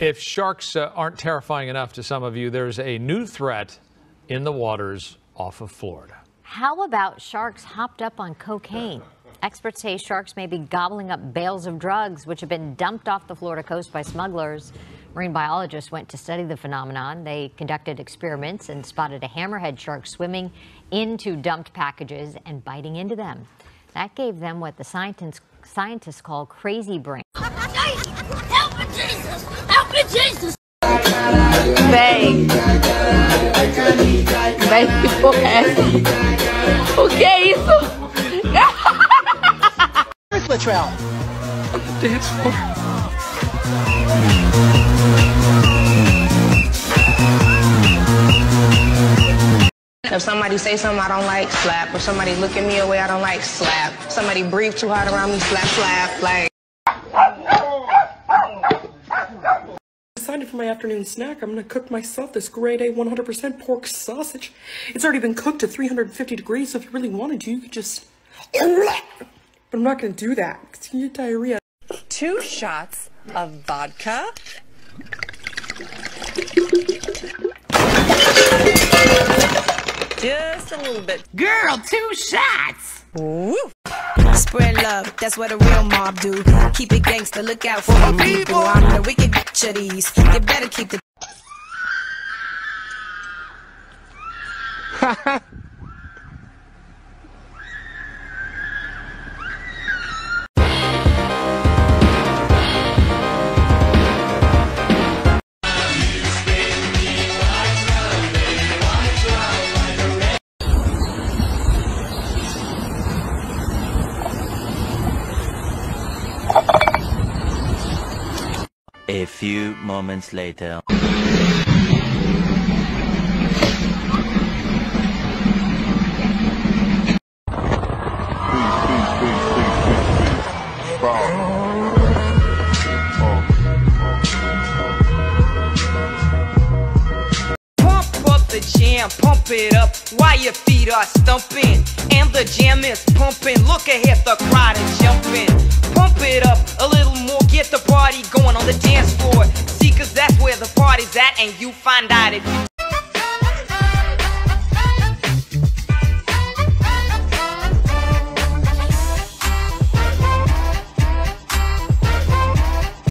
If sharks aren't terrifying enough to some of you, there's a new threat in the waters off of Florida. How about sharks hopped up on cocaine? Experts say sharks may be gobbling up bales of drugs, which have been dumped off the Florida coast by smugglers. Marine biologists went to study the phenomenon. They conducted experiments and spotted a hammerhead shark swimming into dumped packages and biting into them. That gave them what the scientists call crazy brain. Help me, Jesus! Help me, Jesus! Véi, que porra é essa? O que é isso? Latrell. Dance floor. If somebody say something I don't like, slap. If somebody look at me a way I don't like, slap. Somebody breathe too hard around me, slap, slap, like. Decided for my afternoon snack, I'm gonna cook myself this grade A 100% pork sausage. It's already been cooked to 350 degrees, so if you really wanted to, you could just... But I'm not gonna do that, because you get diarrhea. 2 shots of vodka. Just a little bit. Girl, 2 shots! Woo! Spread love, that's what a real mob do. Keep it gangster, look out for the people. I'm the wicked bitch of these. You better keep the... A few moments later. Pump up the jam, pump it up while your feet are stumping. And the jam is pumping, look ahead, the crowd is jumping. Pump it up a little more, get the party going on the dance floor. See, cause that's where the party's at, and you find out if you